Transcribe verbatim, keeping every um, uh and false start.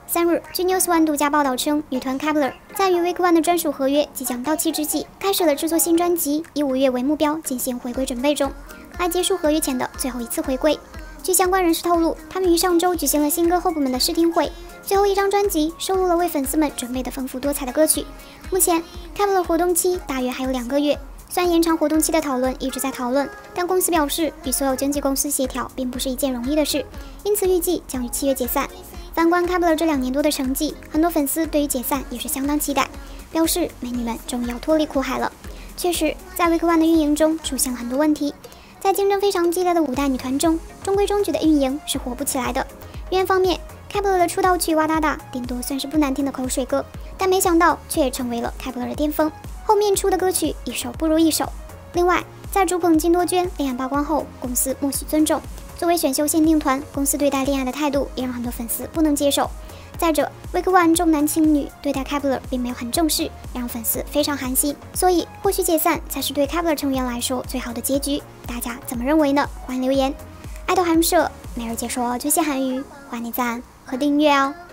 三日，据 News One 独家报道称，女团 Kep1er 在与 Week One 的专属合约即将到期之际，开始了制作新专辑，以五月为目标进行回归准备中，来结束合约前的最后一次回归。据相关人士透露，他们于上周举行了新歌候补们的试听会，最后一张专辑收录了为粉丝们准备的丰富多彩的歌曲。目前 Kep1er 活动期大约还有两个月，虽然延长活动期的讨论一直在讨论，但公司表示与所有经纪公司协调并不是一件容易的事，因此预计将于七月解散。反观 Kep1er 这两年多的成绩，很多粉丝对于解散也是相当期待，表示美女们终于要脱离苦海了。确实，在 Week One 的运营中出现了很多问题，在竞争非常激烈的五代女团中，中规中矩的运营是火不起来的。原方面 ，Kep1er 的出道曲《哇哒哒》顶多算是不难听的口水歌，但没想到却也成为了 Kep1er 的巅峰。后面出的歌曲一首不如一首。另外，在主捧金多娟恋爱曝光后，公司默许尊重。作为选秀限定团，公司对待恋爱的态度也让很多粉丝不能接受。再者 ，Week One 重男轻女，对待 Kep1er 并没有很重视，让粉丝非常寒心。所以，或许解散才是对 Kep1er 成员来说最好的结局。大家怎么认为呢？欢迎留言。爱豆韩社每日解说最新韩语，欢迎你赞和订阅哦。